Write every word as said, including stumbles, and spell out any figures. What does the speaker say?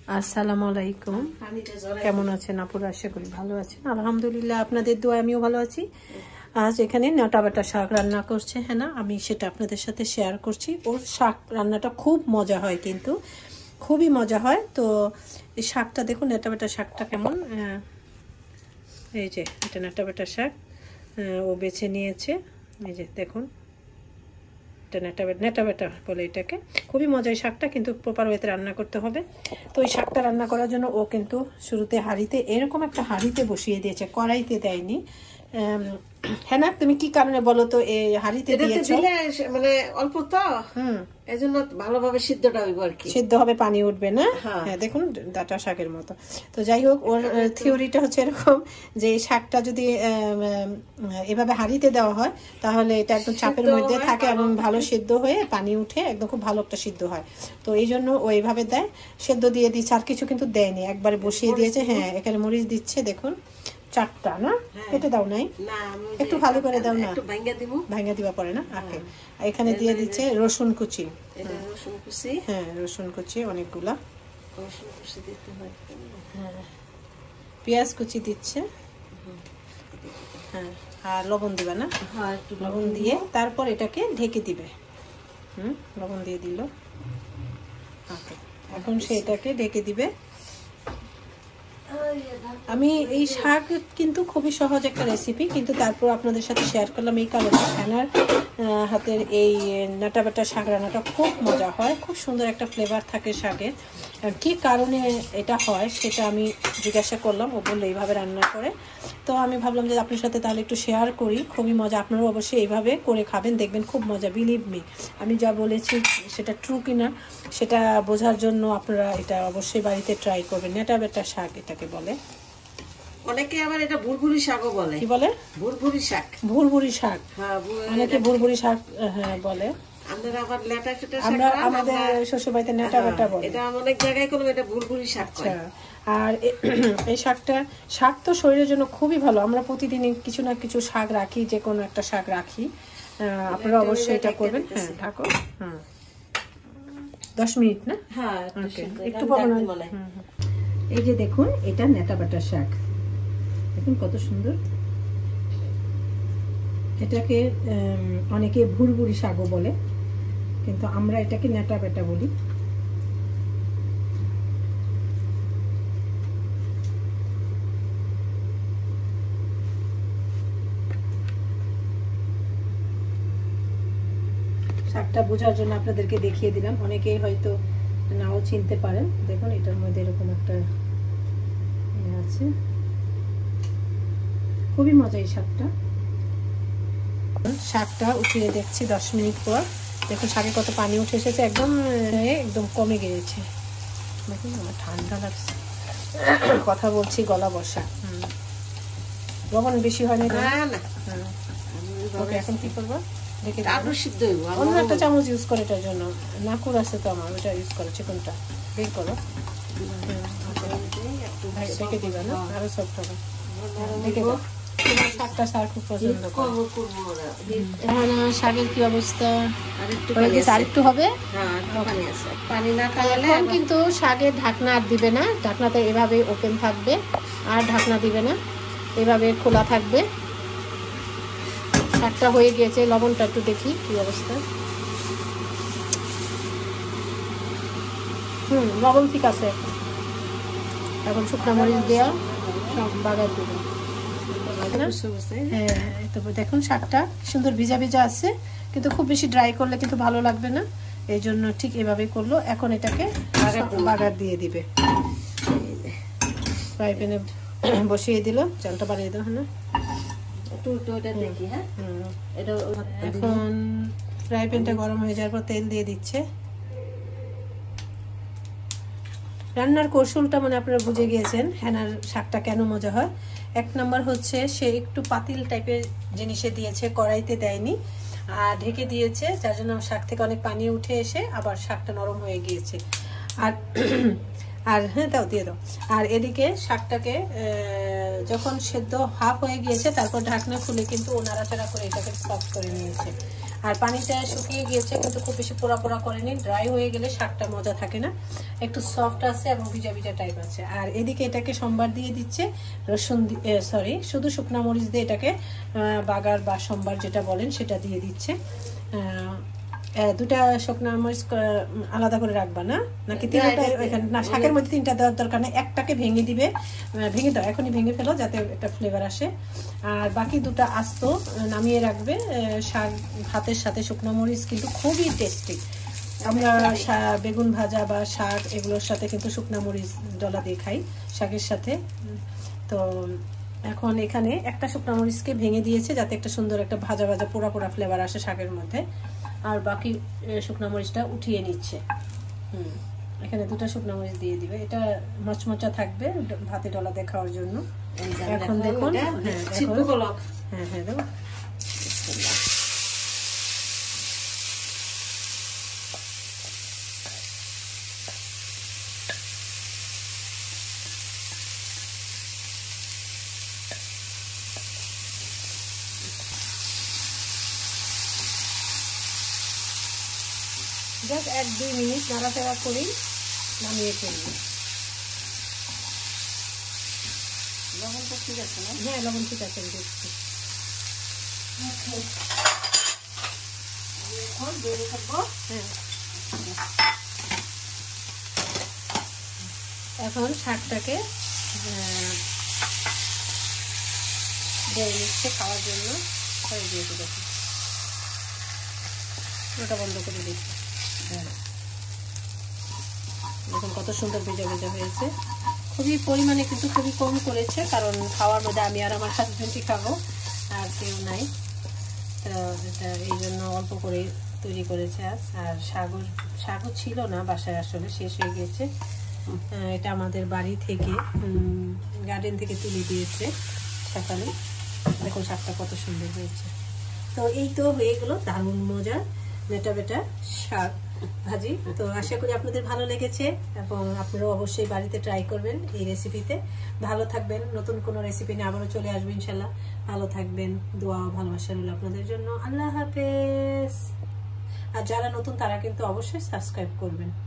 আসসালামু আলাইকুম, কেমন আছেন আপুরা? আশা করি ভালো আছেন। আলহামদুলিল্লাহ, আপনাদের দোয়ায় আমিও ভালো আছি। আজ এখানে নেটা বাটা শাক রান্না করছে হ্যাঁ না, আমি সেটা আপনাদের সাথে শেয়ার করছি। ওর শাক রান্নাটা খুব মজা হয়, কিন্তু খুবই মজা হয়। তো এই শাকটা দেখুন, নেটা বাটা শাকটা কেমন। এই যে এটা নেটা বাটা শাক ও বেছে নিয়েছে। এই যে দেখুন, নেটা নেটা বেটা বলে এটাকে। খুবই মজার শাকটা, কিন্তু প্রপার ওয়েতে রান্না করতে হবে। তো এই শাকটা রান্না করার জন্য ও কিন্তু শুরুতে হাঁড়িতে, এরকম একটা হাঁড়িতে বসিয়ে দিয়েছে, কড়াইতে দেয়নি। হ্যাঁ না, তুমি কি কারণে বলো তো এই হাঁড়িতে দিয়েছো? মানে অল্প তো, হুম, এজন্য ভালোভাবে সিদ্ধটা হইব আর কি, সিদ্ধ হবে, পানি উঠবে না। হ্যাঁ দেখুন, ডাটা শাকের মতো। তো যাই হোক, ওর থিওরিটা হচ্ছে এরকম যে শাকটা যদি এভাবে হাঁড়িতে দেওয়া হয় তাহলে এটা একদম চাপের মধ্যে থাকে এবং ভালো সিদ্ধ হয়ে পানি উঠে একদম খুব ভালো একটা সিদ্ধ হয়। তো এই জন্য ও এইভাবে দেয়, সেদ্ধ দিয়ে দিচ্ছে, আর কিছু কিন্তু দেয়নি, একবারে বসিয়ে দিয়েছে। হ্যাঁ, এখানে মরিচ দিচ্ছে দেখুন, চারটা না, কেটে দাও নাই, একটু ভালো করে দাও না, ভাঙ্গা দিবা পরে না। আগে এখানে দিয়ে দিচ্ছে রসুন কুচি, হ্যাঁ রসুন কুচি অনেকগুলা, হ্যাঁ পেঁয়াজ কুচি দিচ্ছে, হ্যাঁ আর লবণ দিবা না, লবণ দিয়ে তারপর এটাকে ঢেকে দিবে। হুম, লবণ দিয়ে দিল। এখন সে এটাকে ঢেকে দিবে। আমি এই শাক কিন্তু খুবই সহজ একটা রেসিপি, কিন্তু তারপর আপনাদের সাথে শেয়ার করলাম এই কারণে হ্যানার হাতের এই নাটা বাটা শাক রান্নাটা খুব মজা হয়, খুব সুন্দর একটা ফ্লেভার থাকে শাকের। কি কারণে এটা হয় সেটা আমি জিজ্ঞাসা করলাম, ও বললো এইভাবে রান্না করে। তো আমি ভাবলাম যে আপনার সাথে তাহলে একটু শেয়ার করি, খুবই মজা। আপনারাও অবশ্যই এইভাবে করে খাবেন, দেখবেন খুব মজা। বিলিভ মি, আমি যা বলেছি সেটা ট্রু কিনা সেটা বোঝার জন্য আপনারা এটা অবশ্যই বাড়িতে ট্রাই করবেন। নেটা বাটা শাক এটাকে বলে, অনেকে আবার এটা ভুরভুরি শাকও বলে। কি বলে? ভুরভুরি শাক, ভুরভুরি শাক, হ্যাঁ অনেকে ভুরভুরি শাক হ্যাঁ বলে। আমরা আবার লেটা কেটে শাক, আমরা আমাদের শ্বশুরবাড়িতে নেটা বাটা বলে, এটা অনেক জায়গায় কোনো এটা ভুরভুরি শাক। আচ্ছা, আর এই শাকটা, শাক তো শরীরের জন্য খুবই ভালো। আমরা প্রতিদিন কিছু না কিছু শাক রাখি, যে কোনো একটা শাক রাখি। আপনারা অবশ্যই এটা করবেন। হ্যাঁ ঢাকো, হুম দশ মিনিট না, হ্যাঁ একটু পকানো। এই যে দেখুন, এটা নেটা বাটা শাক, দেখুন কত সুন্দর। এটাকে অনেকে ভুরভুরি শাকও বলে, কিন্তু আমরা এটাকে নেটা বাটা বলি। শাকটা বোঝার জন্য আপনাদেরকে দেখিয়ে দিলাম, অনেকেই হয়তো নাও চিনতে পারেন। দেখুন এটার মধ্যে এরকম একটা আছে, খুবই মজা এই শাকটা। শাকটা উঠিয়ে দেখছি দশ মিনিট পর, দেখুন শাকে কত পানি উঠে এসেছে, একদম একদম কমে গিয়েছে। দেখুন আমার ঠান্ডা লাগছে, কথা বলছি গলা বসা। হুম, লবণ বেশি হয়নি না? ওকে, এখন কি করবো? অন্য একটা চামচ ইউজ করে এটার জন্য, নাকুর আছে তো আমার, ওটা ইউজ করো, চিকনটা বের করো, রেখে দিবা না, আরো সফট হবে। রেখে দাও, শাকটা স্যার খুব পছন্দ করে। শাকের কি অবস্থা? আরেকটু হবে। এখন কিন্তু শাকের ঢাকনা আর দিবে না, ঢাকনাতে এভাবে ওপেন থাকবে, আর ঢাকনা দিবে না, এভাবে খোলা থাকবে। শাকটা হয়ে গিয়েছে, লবণটা একটু দেখি কি অবস্থা। হুম, লবণ ঠিক আছে। এখন শুকনো মরিচ দেওয়া সব বাগার দেবেন। হ্যাঁ দেখুন শাকটা সুন্দর ভিজা ভিজা আছে, কিন্তু খুব বেশি ড্রাই করলে কিন্তু ভালো লাগবে না, এই জন্য ঠিক এভাবে করলো। এখন এটাকে বাগার দিয়ে দিবে, ফ্রাই প্যানে বসিয়ে দিল, চালটা বাড়িয়ে দাও। হ্যাঁ এখন ফ্রাই প্যানটা গরম হয়ে যাওয়ার পর তেল দিয়ে দিচ্ছে। রান্নার কৌশলটা মানে আপনারা বুঝে গিয়েছেন হ্যানার শাকটা কেন মজা হয়। এক নম্বর হচ্ছে সে একটু পাতিল টাইপের জিনিসে দিয়েছে, কড়াইতে দেয়নি, আর ঢেকে দিয়েছে, যার জন্য শাক থেকে অনেক পানি উঠে এসে আবার শাকটা নরম হয়ে গিয়েছে। আর আর হ্যাঁ দাও, দিয়ে দাও। আর এদিকে শাকটাকে যখন সেদ্ধ হাফ হয়ে গিয়েছে, তারপর ঢাকনা খুলে কিন্তু ও নাড়াচাড়া করে এটাকে সফট করে নিয়েছে। আর পানিটা শুকিয়ে গিয়েছে কিন্তু খুব বেশি পোড়া পোড়া করেনি। ড্রাই হয়ে গেলে শাকটা মজা থাকে না, একটু সফট আছে এবং ভিজা ভিজা টাইপ আছে। আর এদিকে এটাকে সোমবার দিয়ে দিচ্ছে রসুন, সরি শুধু শুকনা মরিচ দিয়ে এটাকে বাগার বা সোমবার যেটা বলেন সেটা দিয়ে দিচ্ছে। দুটা শুকনা মরিচ আলাদা করে রাখবা না নাকি তিনটা ওইখানে? না, শাকের মধ্যে তিনটা দেওয়ার দরকার নেই, একটাকে ভেঙে দিবে, ভেঙে দাও এখনই ভেঙে ফেলো যাতে একটা ফ্লেভার আসে। আর বাকি দুটা আস্ত নামিয়ে রাখবে। শাক ভাতের সাথে শুকনো মরিচ কিন্তু খুবই টেস্টি। আমরা বেগুন ভাজা বা শাক এগুলোর সাথে কিন্তু শুকনো মরিচ ডলা দিয়ে খাই শাকের সাথে। তো এখন এখানে একটা শুকনো মরিচকে ভেঙে দিয়েছে যাতে একটা সুন্দর একটা ভাজা ভাজা পোড়া পোড়া ফ্লেভার আসে শাকের মধ্যে। আর বাকি শুকনো মরিচটা উঠিয়ে নিচ্ছে। হুম, এখানে দুটো শুকনো মরিচ দিয়ে দিবে, এটা মচমচা থাকবে ভাতে ডলা দিয়ে খাওয়ার জন্য। এখন দেখুন, হ্যাঁ হ্যাঁ হ্যাঁ দেখো জাস্ট এক দুই মিনিট নাড়াচাড়া করি, নামিয়ে ফেলবো। লবণটা ঠিক আছে না? হ্যাঁ লবণ ঠিক আছে, আমি দেখছি। এখন বেড়ে থাকবো। হ্যাঁ, এখন শাকটাকে বেড়ে নিচ্ছে খাওয়ার জন্য। হয়ে দিয়েছি, দেখুন ওটা বন্ধ করে দিচ্ছি। দেখুন কত সুন্দর ভেজা ভেজা হয়েছে। খুবই পরিমাণে কিন্তু খুবই কম করেছে, কারণ খাওয়ার মধ্যে আমি আর আমার হাজবেন্ডই খাবো, আর কেউ নাই। তো এটা এই জন্য অল্প করে তৈরি করেছে আজ। আর শাকও শাকও ছিল না বাসায়, আসলে শেষ হয়ে গেছে। এটা আমাদের বাড়ি থেকে গার্ডেন থেকে তুলে দিয়েছে সকালে। দেখুন শাকটা কত সুন্দর হয়েছে। তো এই তো হয়ে গেল দারুণ মজার নেটা বেটা শাক ভাজি। তো আশা করি আপনাদের ভালো লেগেছে এবং আপনারাও অবশ্যই বাড়িতে ট্রাই করবেন এই রেসিপিতে। ভালো থাকবেন, নতুন কোনো রেসিপি নিয়ে আবারও চলে আসবো ইনশাল্লাহ। ভালো থাকবেন, দোয়া ও ভালোবাসা রইল আপনাদের জন্য। আল্লাহ হাফেজ। আর যারা নতুন তারা কিন্তু অবশ্যই সাবস্ক্রাইব করবেন।